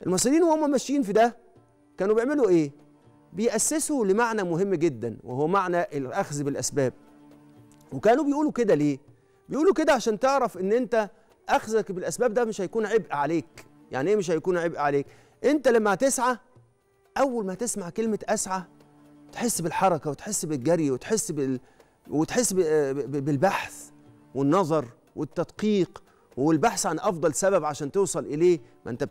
المصريين وهم ماشيين في ده كانوا بيعملوا ايه؟ بيأسسوا لمعنى مهم جدا، وهو معنى الأخذ بالأسباب. وكانوا بيقولوا كده ليه؟ بيقولوا كده عشان تعرف ان انت أخذك بالأسباب ده مش هيكون عبء عليك. يعني ايه مش هيكون عبء عليك؟ انت لما هتسعى، أول ما تسمع كلمة أسعى تحس بالحركة وتحس بالجري وتحس بالبحث والنظر والتدقيق والبحث عن أفضل سبب عشان توصل إليه. ما أنت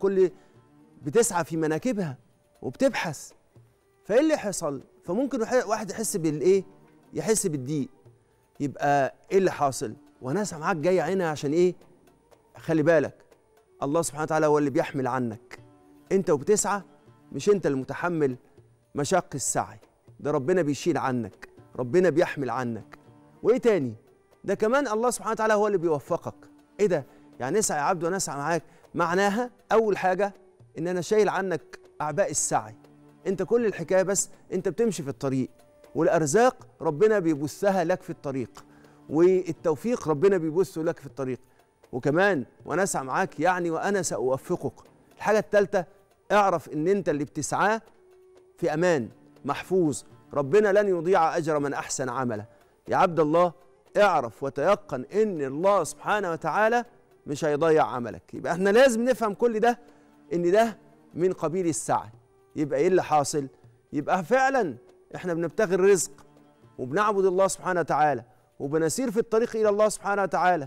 بتسعى في مناكبها وبتبحث. فإيه اللي يحصل؟ فممكن واحد يحس بالإيه؟ يحس بالضيق. يبقى إيه اللي حاصل؟ وناس معاك جاية عينها عشان إيه؟ خلي بالك، الله سبحانه وتعالى هو اللي بيحمل عنك. أنت وبتسعى مش أنت المتحمل مشاق السعي، ده ربنا بيشيل عنك، ربنا بيحمل عنك. وإيه تاني؟ ده كمان الله سبحانه وتعالى هو اللي بيوفقك. إيه ده؟ يعني اسعى يا عبد وأنا أسعى معاك. معناها أول حاجة إن أنا شايل عنك أعباء السعي. أنت كل الحكاية بس أنت بتمشي في الطريق، والأرزاق ربنا بيبثها لك في الطريق، والتوفيق ربنا بيبثه لك في الطريق. وكمان وأنا أسعى معاك يعني وأنا سأوفقك. الحاجة الثالثة، اعرف إن أنت اللي بتسعاه في أمان محفوظ، ربنا لن يضيع أجر من أحسن عملا. يا عبد الله اعرف وتيقن إن الله سبحانه وتعالى مش هيضيع عملك. يبقى احنا لازم نفهم كل ده، إن ده من قبيل السعي. يبقى إيه اللي حاصل؟ يبقى فعلا احنا بنبتغي الرزق وبنعبد الله سبحانه وتعالى وبنسير في الطريق إلى الله سبحانه وتعالى.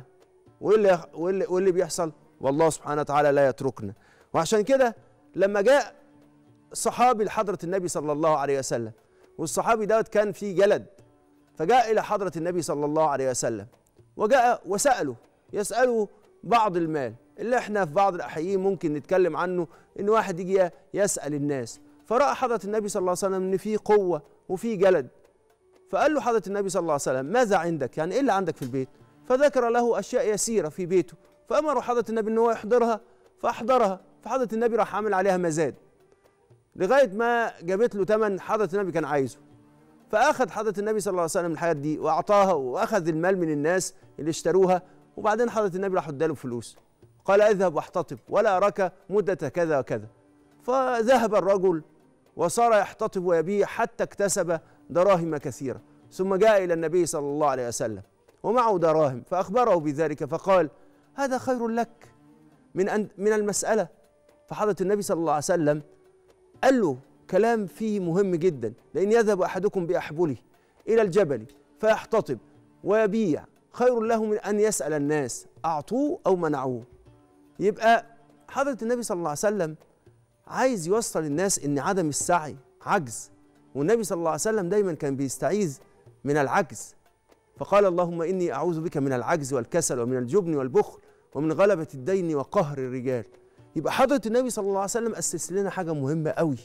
واللي بيحصل؟ والله سبحانه وتعالى لا يتركنا. وعشان كده لما جاء صحابي لحضرة النبي صلى الله عليه وسلم، والصحابي دوت كان فيه جلد، فجاء إلى حضرة النبي صلى الله عليه وسلم وجاء وسأله، يسأله بعض المال اللي احنا في بعض الأحيان ممكن نتكلم عنه، إن واحد يجي يسأل الناس. فرأى حضرة النبي صلى الله عليه وسلم إن فيه قوة وفيه جلد، فقال له حضرة النبي صلى الله عليه وسلم: ماذا عندك؟ يعني إيه اللي عندك في البيت؟ فذكر له أشياء يسيرة في بيته، فأمر حضرة النبي إن هو يحضرها، فأحضرها. فحضرة النبي راح عامل عليها مزاد لغاية ما جابت له ثمن حضرة النبي كان عايزه. فأخذ حضرة النبي صلى الله عليه وسلم الحاجات دي وأعطاها، وأخذ المال من الناس اللي اشتروها. وبعدين حضرة النبي راح اداله فلوس، قال: اذهب واحتطب ولا أراك مدة كذا وكذا. فذهب الرجل وصار يحتطب ويبيع حتى اكتسب دراهم كثيرة، ثم جاء إلى النبي صلى الله عليه وسلم ومعه دراهم، فأخبره بذلك فقال: هذا خير لك من المسألة. فحضرة النبي صلى الله عليه وسلم قال له كلام فيه مهم جدا: لأن يذهب أحدكم بأحبله إلى الجبل فيحتطب ويبيع خير له من أن يسأل الناس أعطوه أو منعوه. يبقى حضرة النبي صلى الله عليه وسلم عايز يوصل الناس إن عدم السعي عجز، والنبي صلى الله عليه وسلم دايما كان بيستعيذ من العجز، فقال: اللهم إني أعوذ بك من العجز والكسل ومن الجبن والبخل ومن غلبة الدين وقهر الرجال. يبقى حضرة النبي صلى الله عليه وسلم أسس لنا حاجة مهمة قوي،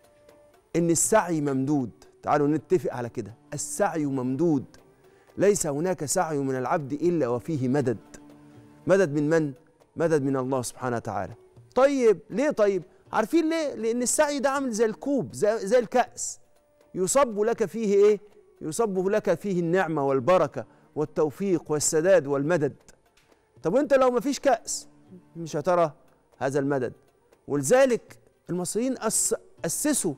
إن السعي ممدود. تعالوا نتفق على كده، السعي ممدود، ليس هناك سعي من العبد إلا وفيه مدد. مدد من من؟ مدد من الله سبحانه وتعالى. طيب ليه؟ طيب عارفين ليه؟ لأن السعي ده عامل زي الكوب، زي الكأس، يصب لك فيه إيه؟ يصب لك فيه النعمة والبركة والتوفيق والسداد والمدد. طب وانت لو ما فيش كأس مش هترى هذا المدد. ولذلك المصريين أسسوا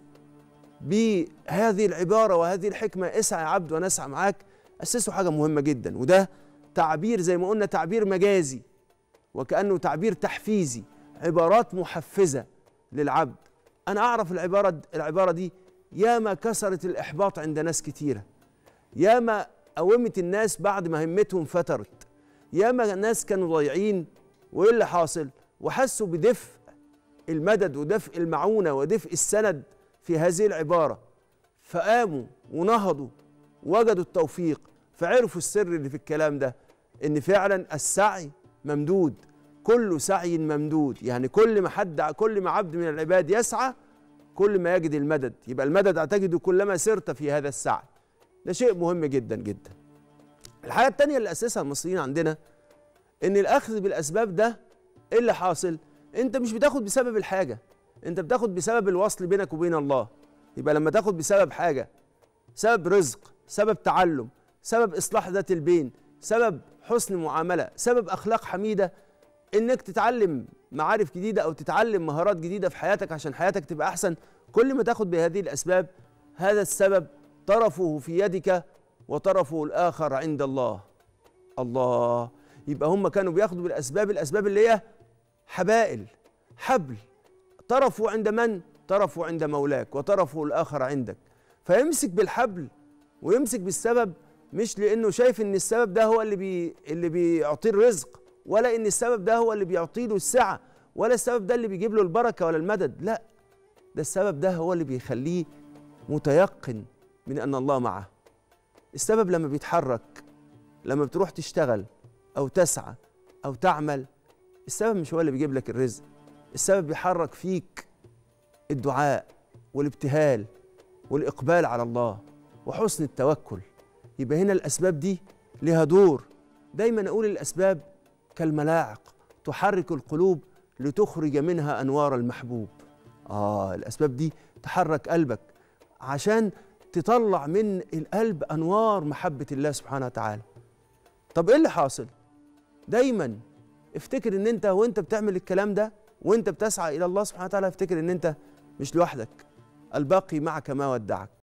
بهذه العبارة وهذه الحكمة: اسعى يا عبد وأنا أسعى معاك. أسسوا حاجة مهمة جدا، وده تعبير زي ما قلنا تعبير مجازي وكأنه تعبير تحفيزي، عبارات محفزة للعبد. أنا أعرف العبارة دي ياما كسرت الإحباط عند ناس كتيرة، ياما قومت الناس بعد ما همتهم فترت، ياما ناس كانوا ضايعين وإيه اللي حاصل؟ وحسوا بدفء المدد ودفء المعونة ودفء السند في هذه العبارة، فقاموا ونهضوا وجدوا التوفيق، فعرفوا السر اللي في الكلام ده، إن فعلا السعي ممدود، كل سعي ممدود. يعني كل ما عبد من العباد يسعى كل ما يجد المدد. يبقى المدد هتجده كلما سرت في هذا السعي. ده شيء مهم جدا جدا. الحاجة التانية اللي أسسها المصريين عندنا إن الأخذ بالأسباب ده إيه اللي حاصل؟ أنت مش بتاخد بسبب الحاجة، أنت بتاخد بسبب الوصل بينك وبين الله. يبقى لما تاخد بسبب حاجة، سبب رزق، سبب تعلم، سبب إصلاح ذات البين، سبب حسن معاملة، سبب أخلاق حميدة، إنك تتعلم معارف جديدة أو تتعلم مهارات جديدة في حياتك عشان حياتك تبقى أحسن، كل ما تاخد بهذه الأسباب هذا السبب طرفه في يدك وطرفه الآخر عند الله. الله، يبقى هم كانوا بياخدوا بالأسباب، الأسباب اللي هي حبائل، حبل، طرفه عند من؟ طرفه عند مولاك وطرفه الآخر عندك. فيمسك بالحبل ويمسك بالسبب، مش لأنه شايف إن السبب ده هو اللي بيعطيه الرزق، ولا إن السبب ده هو اللي بيعطيه له السعة، ولا السبب ده اللي بيجيب له البركة ولا المدد، لا، ده السبب ده هو اللي بيخليه متيقن من أن الله معه. السبب لما بيتحرك، لما بتروح تشتغل أو تسعى أو تعمل، السبب مش هو اللي بيجيب لك الرزق، السبب بيحرك فيك الدعاء والابتهال والإقبال على الله وحسن التوكل. يبقى هنا الأسباب دي لها دور. دايما أقول الأسباب كالملاعق تحرك القلوب لتخرج منها أنوار المحبوب. الأسباب دي تحرك قلبك عشان تطلع من القلب أنوار محبة الله سبحانه وتعالى. طب إيه اللي حاصل؟ دايما افتكر إن أنت وأنت بتعمل الكلام ده وأنت بتسعى إلى الله سبحانه وتعالى، افتكر إن أنت مش لوحدك، الباقي معك ما ودعك.